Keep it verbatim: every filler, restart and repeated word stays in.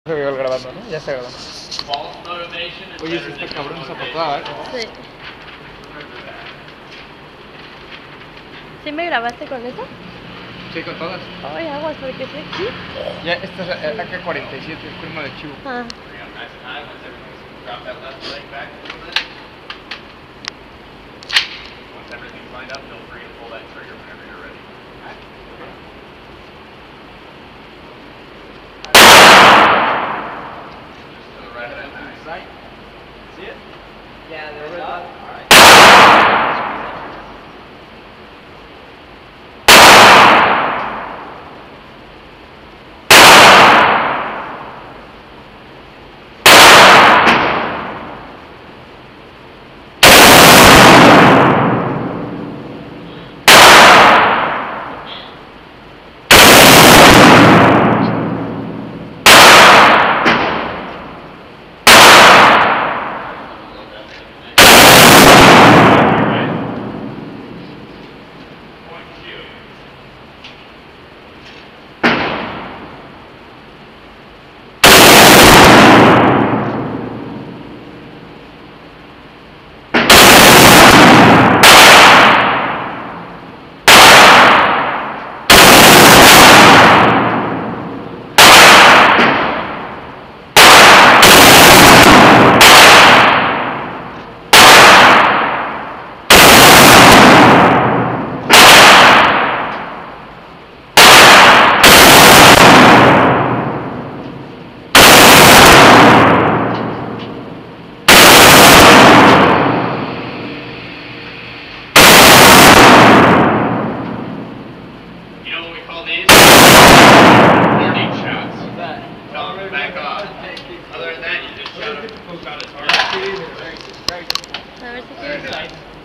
Se vio grabando, ¿no? Ya está grabando. Oye, si está cabrón esa patada, ¿eh? Sí. ¿Sí me grabaste con eso? Sí, con todas. Ay, aguas, porque sí. ¿Sí? Ya, esta es la A K cuarenta y siete, el cuerno de chivo. Ah. See it? Yeah, there's a lot. Alright. These warning shots. Tell them to back off. Other than that, you just shout, shout as hard as you can. A ver si quieres.